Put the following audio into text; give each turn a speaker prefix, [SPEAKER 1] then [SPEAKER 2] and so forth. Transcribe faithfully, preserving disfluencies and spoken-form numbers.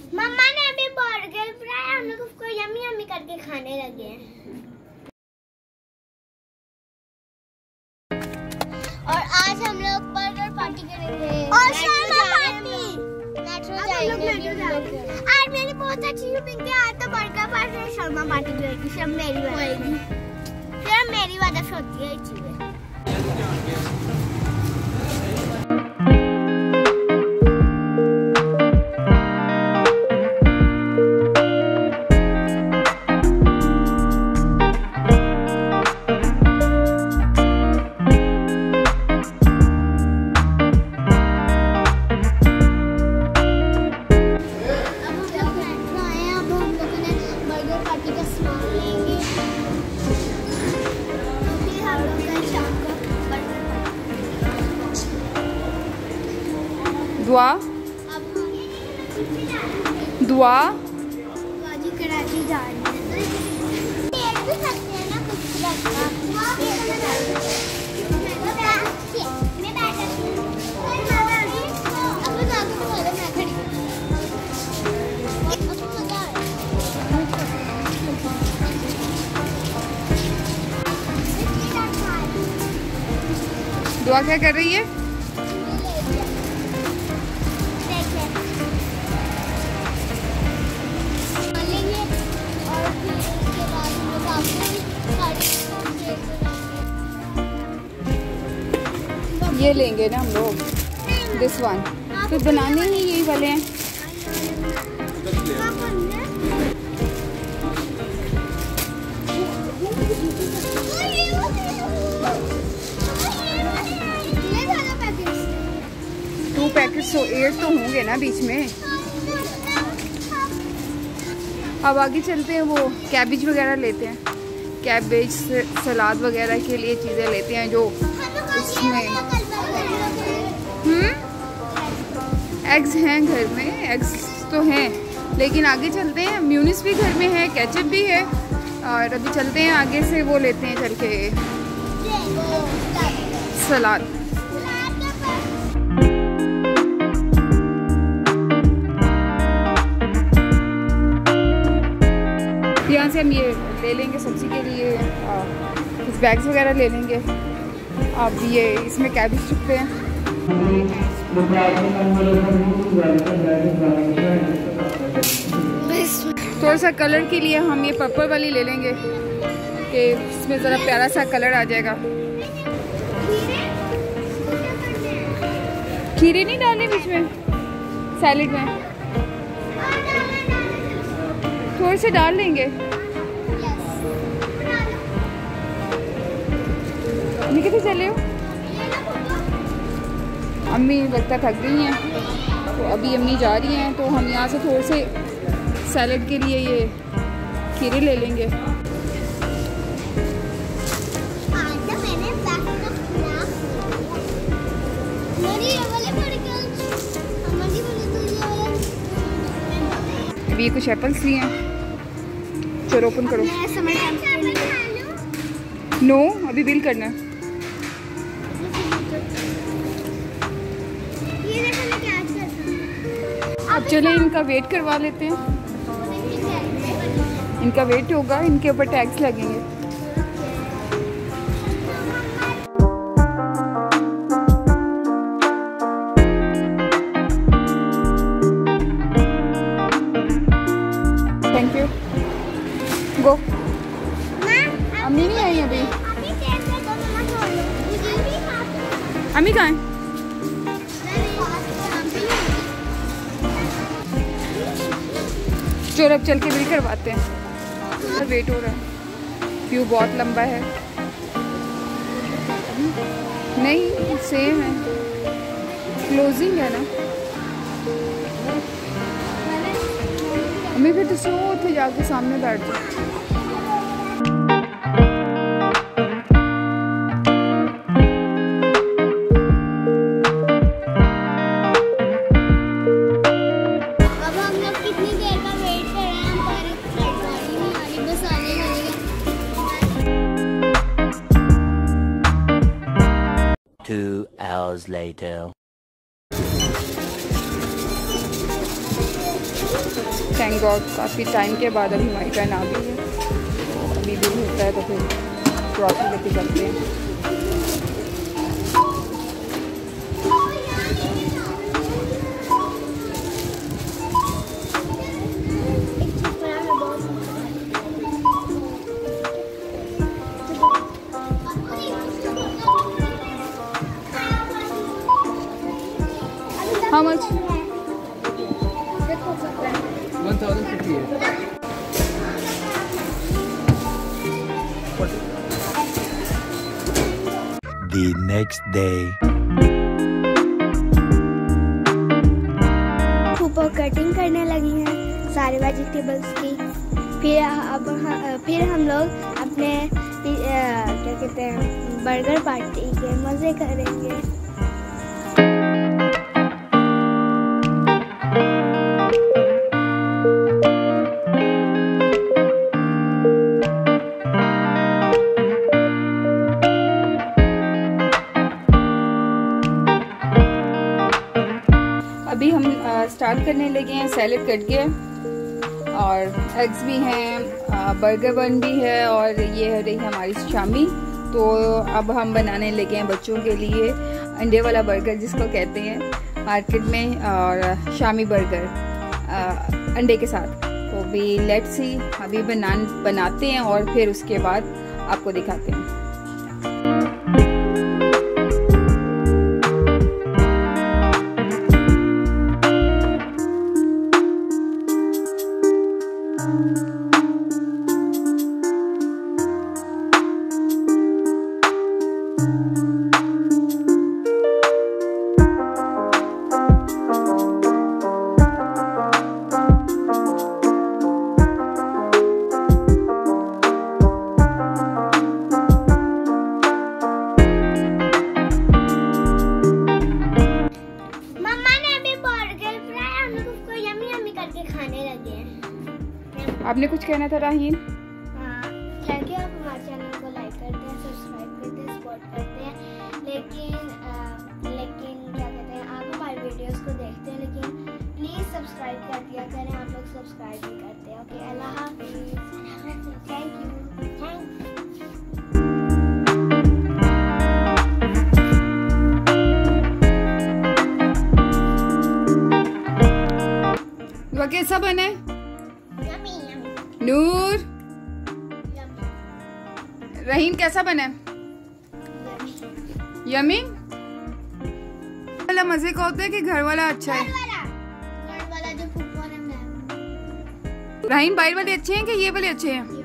[SPEAKER 1] मम्मा ने अभी बर्गर बनाया, हम लोग उसको यम्मी यम्मी करके खाने लगे हैं। और आज हम लोग बर्गर पार्टी करेंगे और शर्मा पार्टी। नेचुरल जाएंगे। आज मेरी बहुत अच्छी शॉपिंग की। आज तो बर्गर पार्टी और शर्मा पार्टी करेगी। सब मेरी होएगी, सिर्फ मेरी वजह से होती है ये चीजें।
[SPEAKER 2] दुआ दुआ
[SPEAKER 1] बाजी कराची जा रही है। देख भी सकते हैं ना कुछ रखा। मैं बैठ जाती हूँ। अब ना तो वाले मैं खड़ी हूँ। अब मजा है।
[SPEAKER 2] दुआ क्या कर रही है? ये लेंगे ना हम लोग, दिस वन। तो बनाने ही यही वाले हैं। टू पैकेट्स तो एट तो होंगे ना बीच में। अब आगे चलते हैं, वो कैबेज वगैरह लेते हैं। कैबेज सलाद वगैरह के लिए चीज़ें लेते हैं जो इसमें। हम्म एग्स हैं घर में, एग्स तो हैं, लेकिन आगे चलते हैं। म्यूनिस भी घर में है, केचप भी है, और अभी चलते हैं आगे से वो लेते हैं चल के सलाद। यहाँ से हम ये ले लेंगे सब्जी के लिए, कुछ बैग्स वगैरह ले लेंगे। अब ये इसमें कैबेज रखते हैं। थोड़ा सा कलर के लिए हम ये पर्पल वाली ले लेंगे कि इसमें ज़रा प्यारा सा कलर आ जाएगा। खीरे नहीं डालने बीच में सैलेड में, थोड़े से डाल लेंगे। अम्मी कितने चले हो? अम्मी लगता थक गई हैं, तो अभी अम्मी जा रही हैं, तो हम यहाँ से थोड़े से सैलेड के लिए ये खीरे ले लेंगे। अभी ये कुछ एप्पल्स लिए हैं, चलो ओपन करो। नो no, अभी बिल करना है। अब चले इनका वेट करवा लेते हैं। इनका वेट होगा, इनके ऊपर टैक्स लगेंगे। Thank you. गो। अम्मी नहीं आई अभी। अम्मी कहाँ है? चलो अब चल के बिल करवाते हैं। वेट हो रहा है, क्यों बहुत लंबा है। नहीं सेम है, क्लोजिंग है ना। अम्मी फिर तो सो थे, जाके सामने बैठ जाओ।
[SPEAKER 3] Two hours later.
[SPEAKER 2] Thank God काफ़ी टाइम के बाद अभी हमारी टर्न आ गई है। तो अभी दिन होता है तो फिर ग्रॉसरी लेके चलते हैं। How much?
[SPEAKER 4] one thousand fifty-eight.
[SPEAKER 3] The next day.
[SPEAKER 1] फूफा कटिंग करने लगी हैं सारे वेजिटेबल्स की। फिर अब फिर हम लोग अपने क्या कहते हैं बर्गर पार्टी के मज़े करेंगे।
[SPEAKER 2] अभी हम स्टार्ट करने लगे हैं। सैलेड कट गया और एग्स भी हैं, बर्गर बन भी है और ये है रही हमारी शामी। तो अब हम बनाने लगे हैं बच्चों के लिए अंडे वाला बर्गर जिसको कहते हैं मार्केट में, और शामी बर्गर अंडे के साथ। तो अभी लेट्स सी अभी बना बनाते हैं और फिर उसके बाद आपको दिखाते हैं। आपने कुछ कहना था राहीन?
[SPEAKER 1] हाँ, थैंक यू। आप हमारे चैनल को लाइक करते हैं, सब्सक्राइब करते हैं, सपोर्ट करते हैं, लेकिन आ, लेकिन क्या कहते हैं आप हमारे वीडियोस को देखते हैं लेकिन प्लीज़ सब्सक्राइब कर दिया करें। आप लोग सब्सक्राइब भी करते हैं। ओके, अल्लाह हाफिज़। Thank you.
[SPEAKER 2] वो कैसा बना है? नूर, रहीम कैसा बना है? यमी। वाला मजे का होता है कि घर वाला अच्छा है?
[SPEAKER 1] घर वाला जो फूफा ने बनाया।
[SPEAKER 2] रहीम बाहर वाले अच्छे हैं कि ये वाले अच्छे हैं?